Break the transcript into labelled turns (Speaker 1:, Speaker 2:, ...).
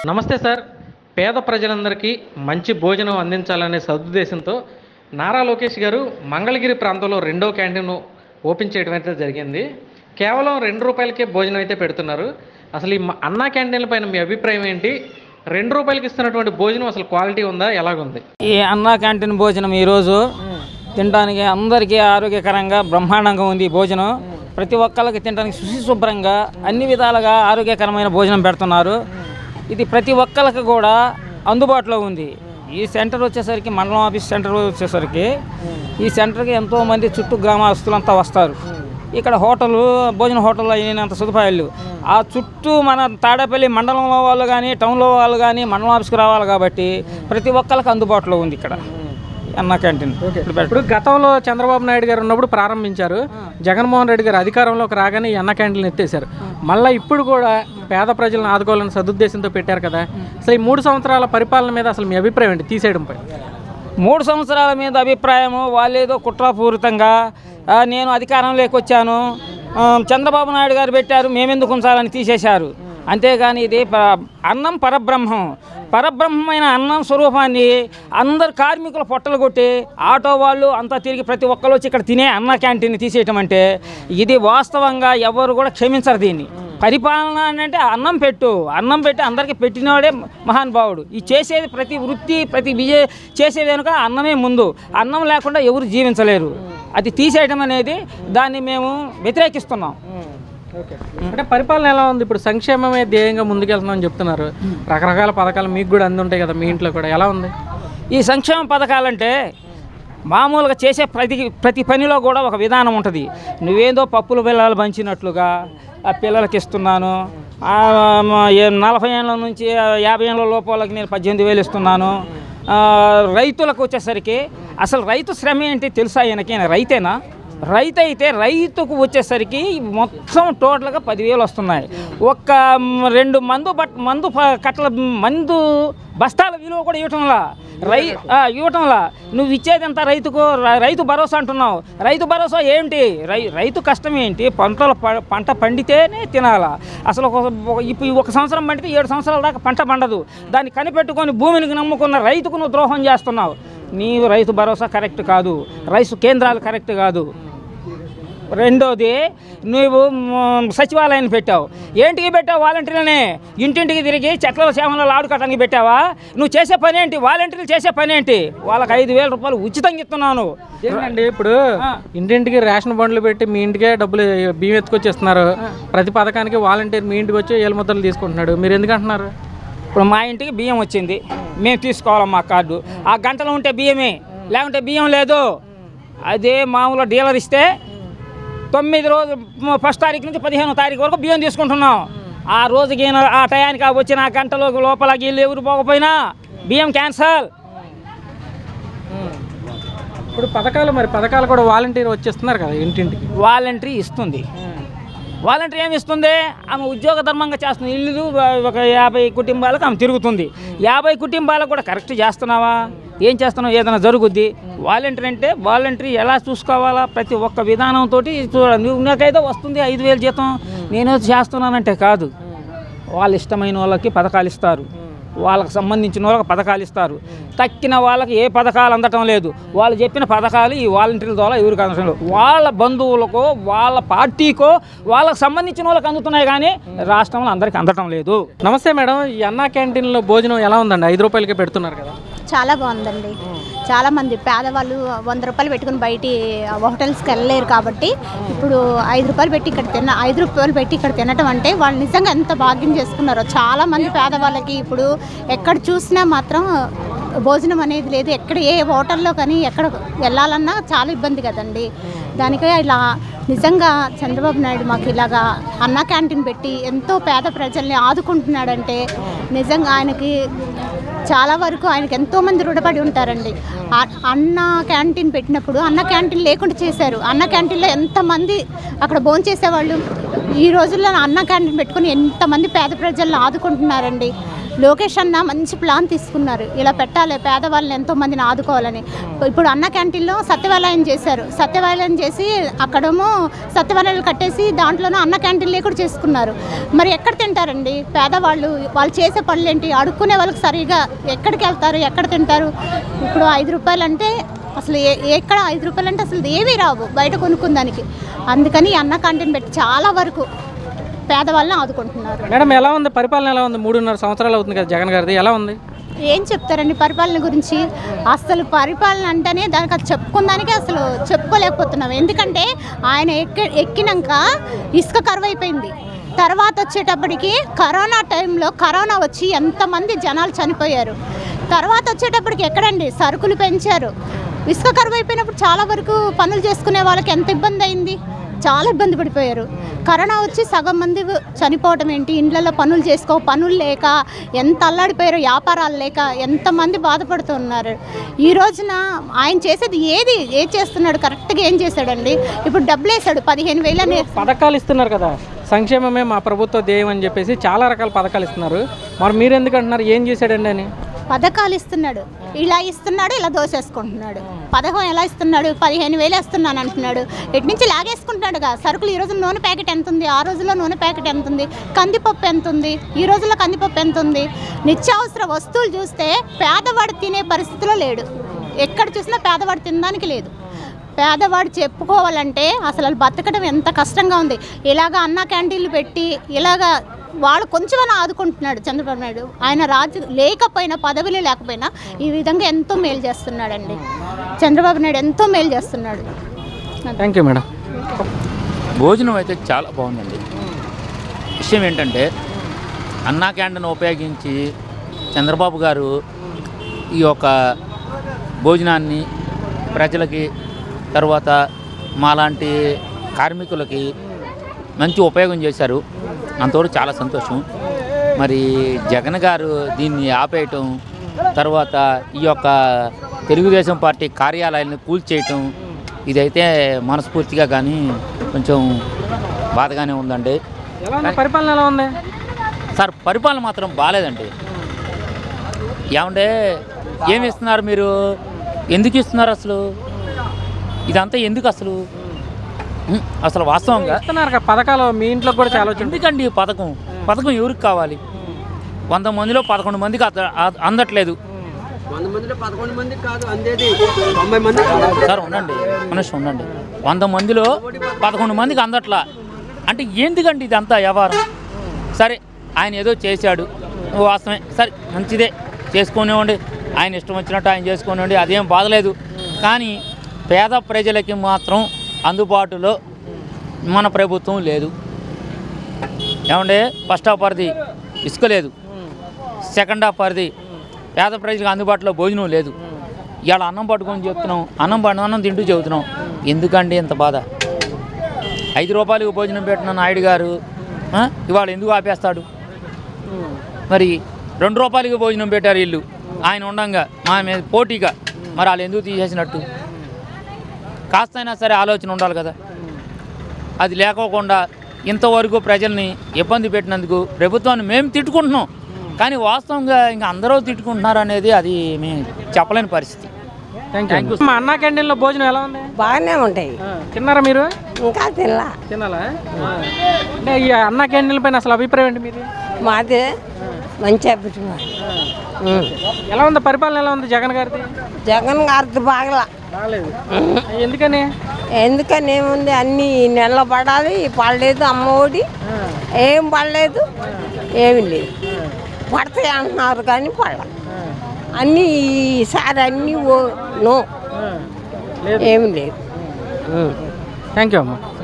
Speaker 1: నమస్తే సార్. పేద ప్రజలందరికీ మంచి భోజనం అందించాలనే సదుద్దేశంతో నారా లోకేష్ గారు మంగళగిరి ప్రాంతంలో రెండో క్యాంటీన్ ఓపెన్ చేయడం అయితే జరిగింది. కేవలం ₹2కే భోజనం అయితే పెడుతున్నారు. అసలు ఈ అన్నా క్యాంటీన్ల పైన మీ అభిప్రాయం ఏంటి? ₹2కి ఇస్తున్నటువంటి భోజనం అసలు క్వాలిటీ ఉందా, ఎలాగుంది?
Speaker 2: ఈ అన్నా క్యాంటీన్ భోజనం ఈరోజు తినడానికి అందరికీ ఆరోగ్యకరంగా బ్రహ్మాండంగా ఉంది. భోజనం ప్రతి ఒక్కరికి తినడానికి శుభ్రంగా అన్ని విధాలుగా ఆరోగ్యకరమైన భోజనం పెడుతున్నారు. ఇది ప్రతి ఒక్కరికి కూడా అందుబాటులో ఉంది. ఈ సెంటర్ వచ్చేసరికి మండలం ఆఫీస్ సెంటర్ వచ్చేసరికి ఈ సెంటర్కి ఎంతోమంది చుట్టూ గ్రామస్తులంతా వస్తారు. ఇక్కడ భోజన హోటల్ అయినంత సదుపాయాలు ఆ చుట్టూ మన తాడేపల్లి మండలంలో వాళ్ళు కానీ టౌన్లో వాళ్ళు కానీ మండలం ఆఫీస్కి రావాలి కాబట్టి ప్రతి ఒక్కరికి అందుబాటులో ఉంది ఇక్కడ అన్నా క్యాంటీన్.
Speaker 1: ఇప్పుడు గతంలో చంద్రబాబు నాయుడు గారు ఉన్నప్పుడు ప్రారంభించారు. జగన్మోహన్ రెడ్డి గారు అధికారంలోకి రాగానే ఈ అన్నా క్యాంటీన్లు ఎత్తేసారు. మళ్ళీ ఇప్పుడు కూడా పేద ప్రజలను ఆదుకోవాలని సదుద్దేశంతో పెట్టారు కదా. అసలు ఈ 3 సంవత్సరాల పరిపాలన మీద అసలు మీ అభిప్రాయం ఏంటి తీసేయడంపై?
Speaker 2: 3 సంవత్సరాల మీద అభిప్రాయము వాళ్ళేదో కుట్రపూరితంగా నేను అధికారంలోకి వచ్చాను, చంద్రబాబు నాయుడు గారు పెట్టారు, మేమెందుకు ఉంచాలని తీసేశారు. అంతేగాని ఇది అన్నం పరబ్రహ్మమైన అన్నం స్వరూపాన్ని అందరు కార్మికుల పొట్టలు కొట్టి ఆటో వాళ్ళు అంతా తిరిగి ప్రతి ఒక్కరు వచ్చి ఇక్కడ తినే అన్నా క్యాంటీన్ తీసేయటం అంటే ఇది వాస్తవంగా ఎవరు కూడా క్షమించరు. దీన్ని పరిపాలన అంటే అన్నం పెట్టి అందరికీ పెట్టినవాడే మహానుభావుడు. ఈ చేసేది ప్రతి వృత్తి ప్రతి చేసేది కనుక అన్నమే ముందు. అన్నం లేకుండా ఎవరు జీవించలేరు. అది తీసేయడం అనేది దాన్ని మేము వ్యతిరేకిస్తున్నాం.
Speaker 1: అంటే పరిపాలన ఎలా ఉంది? ఇప్పుడు సంక్షేమమే ధ్యేయంగా ముందుకెళ్తున్నామని చెప్తున్నారు. రకరకాల పథకాలు మీకు కూడా అందుంటాయి కదా, మీ ఇంట్లో కూడా ఎలా ఉంది?
Speaker 2: ఈ సంక్షేమ పథకాలంటే మామూలుగా చేసే ప్రతి పనిలో కూడా ఒక విధానం ఉంటుంది. నువ్వేదో పప్పుల బిళ్ళలు పంచినట్లుగా ఆ పిల్లలకి ఇస్తున్నాను, 40 ఏళ్ళ నుంచి 50 ఏళ్ళ లోపలకి నేను 18,000 ఇస్తున్నాను. రైతులకు వచ్చేసరికి అసలు రైతు శ్రమ ఏంటి తెలుసా? ఈయనకి రైతేనా? రైతు అయితే రైతుకు వచ్చేసరికి మొత్తం టోటల్గా 10,000 వస్తున్నాయి. ఒక్క 2 మందు బస్తాల విలువ కూడా ఇవ్వటంలా నువ్వు ఇచ్చేది ఎంత రైతుకు? రైతు భరోసా అంటున్నావు. రైతు భరోసా ఏంటి? రైతు కష్టం ఏంటి? పంట పండితేనే తినాలా. అసలు ఇప్పుడు 1 సంవత్సరం పండితే 7 సంవత్సరాల దాకా పంట పండదు. దాన్ని కనిపెట్టుకొని భూమిని నమ్ముకున్న రైతుకు నువ్వు ద్రోహం చేస్తున్నావు. నీవు రైతు భరోసా కరెక్ట్ కాదు, రైతు కేంద్రాలు కరెక్ట్ కాదు. రెండోది, నువ్వు సచివాలయాన్ని పెట్టావు. ఏంటికి పెట్టావు? వాలంటీర్లనే ఇంటింటికి తిరిగి చెట్ల చేమలలో ఆడుకోవడానికి పెట్టావా? నువ్వు చేసే పని ఏంటి? వాలంటీర్లు చేసే పని ఏంటి? వాళ్ళకి 5,000 రూపాయలు ఉచితంగా ఇస్తున్నాను.
Speaker 1: ఏంటండి ఇప్పుడు ఇంటింటికి రేషన్ బండ్లు పెట్టి మీ ఇంటికే డబ్బులు బియ్యం ఎత్తుకొచ్చేస్తున్నారు. ప్రతి పథకానికి వాలంటీర్ మీ ఇంటికి వచ్చి 7 ముద్దలు తీసుకుంటున్నాడు. మీరు ఎందుకు అంటున్నారు?
Speaker 2: ఇప్పుడు మా ఇంటికి బియ్యం వచ్చింది, మేము తీసుకోవాలి మా కార్డు. ఆ గంటలో ఉంటే బియ్యమే, లేకుంటే బియ్యం లేదు. అదే మామూలుగా డీలర్ ఇస్తే 9 రోజు 1 తారీఖు నుంచి 15వ తారీఖు వరకు బియ్యం తీసుకుంటున్నాం. ఆ రోజుకి ఆ టయానికి వచ్చిన ఆ గంటలో లోపల వీళ్ళు ఎవరు పోకపోయినా బియ్యం క్యాన్సల్.
Speaker 1: ఇప్పుడు పథకాలు కూడా వాలంటీర్ వచ్చేస్తున్నారు కదా ఇంటింటికి.
Speaker 2: వాలంటీర్ ఇస్తుంది. వాలంటీర్ ఏమి ఇస్తుంది? ఆమె ఉద్యోగ ధర్మంగా చేస్తుంది. ఇల్లు ఒక 50 కుటుంబాలకు ఆమె తిరుగుతుంది. 50 కుటుంబాలకు కూడా కరెక్ట్ చేస్తున్నావా? ఏం చేస్తున్నావు? ఏదైనా జరుగుద్ది. వాలంటీర్ ఎలా చూసుకోవాలా? ప్రతి ఒక్క విధానంతో చూడాలి. నువ్వు నాకైతే వస్తుంది 5,000 జీతం, నేను చేస్తున్నానంటే కాదు. వాళ్ళు ఇష్టమైన వాళ్ళకి పథకాలు ఇస్తారు, వాళ్ళకి సంబంధించిన వాళ్ళకి పథకాలు ఇస్తారు. తక్కిన వాళ్ళకి ఏ పథకాలు అందటం లేదు. వాళ్ళు చెప్పిన పథకాలు ఈ వాలంటీర్ల ద్వారా ఎవరికి అందటం లేదు. వాళ్ళ బంధువులకో వాళ్ళ పార్టీకో వాళ్ళకి సంబంధించిన వాళ్ళకి అందుతున్నాయి, కానీ రాష్ట్రంలో అందరికీ అందటం లేదు.
Speaker 1: నమస్తే మేడం, ఈ అన్నా క్యాంటీన్లో భోజనం ఎలా ఉందండి? ₹5కే పెడుతున్నారు కదా.
Speaker 3: చాలా బాగుందండి. చాలామంది పేదవాళ్ళు ₹100 పెట్టుకుని బయటి హోటల్స్కి వెళ్ళలేరు కాబట్టి ఇప్పుడు ₹5 పెట్టి ఇక్కడ తినటం అంటే వాళ్ళు నిజంగా ఎంత భాగ్యం చేసుకున్నారో. చాలామంది పేదవాళ్ళకి ఇప్పుడు ఎక్కడ చూసినా మాత్రం భోజనం అనేది లేదు. ఎక్కడ ఏ హోటల్లో కానీ ఎక్కడ వెళ్ళాలన్నా చాలా ఇబ్బంది కదండి. దానికే ఇలా నిజంగా చంద్రబాబు నాయుడు మాకు ఇలాగా అన్నా క్యాంటీన్ పెట్టి ఎంతో పేద ప్రజల్ని ఆదుకుంటున్నాడంటే నిజంగా ఆయనకి చాలా వరకు ఆయనకి ఎంతోమంది రుణపడి ఉంటారండి. అన్న క్యాంటీన్ పెట్టినప్పుడు అన్న క్యాంటీన్ లేకుండా చేశారు. అన్న క్యాంటీన్లో ఎంతమంది అక్కడ భోంచేసేవాళ్ళు. ఈ రోజుల్లో అన్న క్యాంటీన్ పెట్టుకుని ఎంతమంది పేద ప్రజలను ఆదుకుంటున్నారండి. లోకేష్ అన్న మంచి ప్లాన్ తీసుకున్నారు, ఇలా పెట్టాలి పేదవాళ్ళని ఎంతోమందిని ఆదుకోవాలని. ఇప్పుడు అన్న క్యాంటీన్లో సత్యవాలయం చేశారు, సత్యవాలయం చేసి అక్కడేమో సత్యవాలయాలు కట్టేసి దాంట్లోనూ అన్న క్యాంటీన్లే కూడా చేసుకున్నారు. మరి ఎక్కడ తింటారండి పేదవాళ్ళు? వాళ్ళు చేసే పనులు ఏంటి? అడుక్కునే వాళ్ళకి సరిగా ఎక్కడికి వెళ్తారు, ఎక్కడ తింటారు? ఇప్పుడు 5 రూపాయలు అంటే అసలు ఎక్కడ 5 రూపాయలు అంటే అసలు ఏమీ రావు బయట కొనుక్కుందానికి. అందుకని అన్న క్యాంటీన్ పెట్టి చాలా వరకు పేదవాళ్ళని ఆదుకుంటున్నారు.
Speaker 1: మేడం ఎలా ఉంది పరిపాలన? ఎలా ఉంది? 3.5 సంవత్సరాలు అవుతుంది కదా జగన్ గారిది, ఎలా ఉంది?
Speaker 3: ఏం చెప్తారండి పరిపాలన గురించి? అసలు పరిపాలన అంటేనే దానికి అది చెప్పుకుందానికే అసలు చెప్పుకోలేకపోతున్నాం. ఎందుకంటే ఆయన ఎక్కినాక ఇసుక కరువైపోయింది. తర్వాత వచ్చేటప్పటికి కరోనా టైంలో కరోనా వచ్చి ఎంతమంది జనాలు చనిపోయారు. తర్వాత వచ్చేటప్పటికి ఎక్కడండి సరుకులు పెంచారు. ఇసుక కరువైపోయినప్పుడు చాలా వరకు పనులు చేసుకునే వాళ్ళకి ఎంత ఇబ్బంది అయింది, చాలా ఇబ్బంది పడిపోయారు. కరోనా వచ్చి సగం మంది చనిపోవటం ఏంటి, ఇండ్లలో పనులు లేక ఎంత అల్లాడిపోయారో, వ్యాపారాలు లేక ఎంతమంది బాధపడుతున్నారు. ఈ రోజున ఆయన చేసేది ఏది చేస్తున్నాడు? కరెక్ట్గా ఏం చేశాడండి? ఇప్పుడు డబ్బులు వేసాడు 15,000
Speaker 1: పథకాలు ఇస్తున్నారు కదా, సంక్షేమమే మా ప్రభుత్వ ధ్యేయం అని చెప్పేసి చాలా రకాల పథకాలు ఇస్తున్నారు. మరి మీరు ఎందుకు అంటున్నారు ఏం చేశాడండి అని?
Speaker 3: పథకాలు ఇస్తున్నాడు, ఇలా ఇస్తున్నాడు, ఇలా దోసేసుకుంటున్నాడు. పథకం ఎలా ఇస్తున్నాడు? 15,000 ఇస్తున్నాను అంటున్నాడు, ఎటు నుంచి లాగేసుకుంటున్నాడుగా. సరుకులు ఈ రోజు నూనె ప్యాకెట్ ఎంత ఉంది, ఆ రోజుల్లో నూనె ప్యాకెట్ ఎంత ఉంది, కందిపప్పు ఎంత ఉంది, ఈ రోజుల్లో కందిపప్పు ఎంత ఉంది. నిత్యావసర వస్తువులు చూస్తే పేదవాడు తినే పరిస్థితిలో లేడు. ఎక్కడ చూసినా పేదవాడు తినడానికి లేదు. పేదవాడు చెప్పుకోవాలంటే అసలు బతకడం ఎంత కష్టంగా ఉంది. ఇలాగ అన్న క్యాంటీన్లు పెట్టి ఇలాగ వాళ్ళు కొంచెమైనా ఆదుకుంటున్నాడు చంద్రబాబు నాయుడు. ఆయన రాజు లేకపోయినా పదవిలో లేకపోయినా ఈ విధంగా ఎంతో మేలు చేస్తున్నాడండి చంద్రబాబు నాయుడు, ఎంతో మేలు చేస్తున్నాడు.
Speaker 1: Thank you madam.
Speaker 4: భోజనం అయితే చాలా బాగుందండి. విషయం ఏంటంటే అన్నా క్యాంటీన్ ఉపయోగించి చంద్రబాబు గారు ఈ యొక్క భోజనాన్ని ప్రజలకి, తర్వాత మాలాంటి కార్మికులకి మంచి ఉపయోగం చేశారు. అంతవరకు చాలా సంతోషం. మరి జగన్ గారు దీన్ని ఆపేయటం, తర్వాత ఈ యొక్క తెలుగుదేశం పార్టీ కార్యాలయాలను కూల్చేయటం, ఇదైతే మనస్ఫూర్తిగా కానీ కొంచెం బాధగానే ఉందండి.
Speaker 1: పరిపాలన ఎలా ఉంది
Speaker 4: సార్? పరిపాలన మాత్రం బాగాలేదండి. ఏమంటే ఏమి ఇస్తున్నారు మీరు? ఎందుకు ఇస్తున్నారు అసలు? ఇదంతా ఎందుకు అసలు? అసలు వాస్తవంగా
Speaker 1: ఇస్తున్నారు పథకాలు మీ ఇంట్లో కూడా చాలా.
Speaker 4: ఎందుకండి పథకం ఎవరికి కావాలి? 100 మందిలో 11 మందికి అందట్లేదు.
Speaker 5: 100 మందిలో 11 మందికి కాదు అందేది 90 మంది.
Speaker 4: సార్ ఉండండి, మనిషి ఉండండి. 100 మందిలో 11 మందికి అందట్లా అంటే ఎందుకండి ఇదంతా వ్యవహారం? సరే ఆయన ఏదో చేశాడు, వాస్తవమే, సరే మంచిదే, చేసుకునేవ్వండి. ఆయన ఇష్టం వచ్చినట్టు ఆయన చేసుకునేవ్వండి, అదేం బాధలేదు. కానీ పేద ప్రజలకి మాత్రం అందుబాటులో మన ప్రభుత్వం లేదు. ఏమంటే ఫస్ట్ హాఫ్ పరిధి ఇసుక లేదు, సెకండ్ హాఫ్ పరిధి పేద ప్రజలకు అందుబాటులో భోజనం లేదు. ఇవాళ అన్నం పట్టుకొని చెప్తున్నాం, అన్నం తింటూ చెబుతున్నాం. ఎందుకండి ఇంత బాధ? 5 రూపాయలకు భోజనం పెట్టిన నాయుడు గారు ఇవాళ ఎందుకు ఆపేస్తాడు? మరి 2 రూపాయలకి భోజనం పెట్టారు వీళ్ళు ఆయన ఉండంగా మా మీద పోటీగా. మరి వాళ్ళు ఎందుకు తీసేసినట్టు? కాస్తైనా సరే ఆలోచన ఉండాలి కదా. అది లేకోకుండా ఇంతవరకు ప్రజల్ని ఇబ్బంది పెట్టినందుకు ప్రభుత్వాన్ని మేము తిట్టుకుంటున్నాం. కానీ వాస్తవంగా ఇంకా అందరూ తిట్టుకుంటున్నారు అనేది అది మేము చెప్పలేని పరిస్థితి.
Speaker 1: Thank you. మా అన్నా క్యాంటీన్లో భోజనం ఎలా ఉంది?
Speaker 6: బాగానే ఉంటాయి.
Speaker 1: తిన్నారా మీరు?
Speaker 6: ఇంకా
Speaker 1: తినాలా? అంటే ఈ అన్నా క్యాంటీన్ల పైన అసలు అభిప్రాయం ఏంటి మీది?
Speaker 6: మాదే మంచి అభిప్రాయం.
Speaker 1: ఎలా ఉంది పరిపాలన? ఎలా ఉంది జగన్ గారిది?
Speaker 6: జగన్ గారిది బాగలా.
Speaker 1: ఎందుకని?
Speaker 6: ఎందుకని ఏముంది, అన్నీ నెల పడాలి, పడలేదు. అమ్మ ఒడి ఏం పడలేదు, ఏమి లేదు. పడతాయి అంటున్నారు కానీ పడ అన్నీ ఈసారి అన్నీ నో, ఏమి లేదు.
Speaker 1: థ్యాంక్ యూ అమ్మా.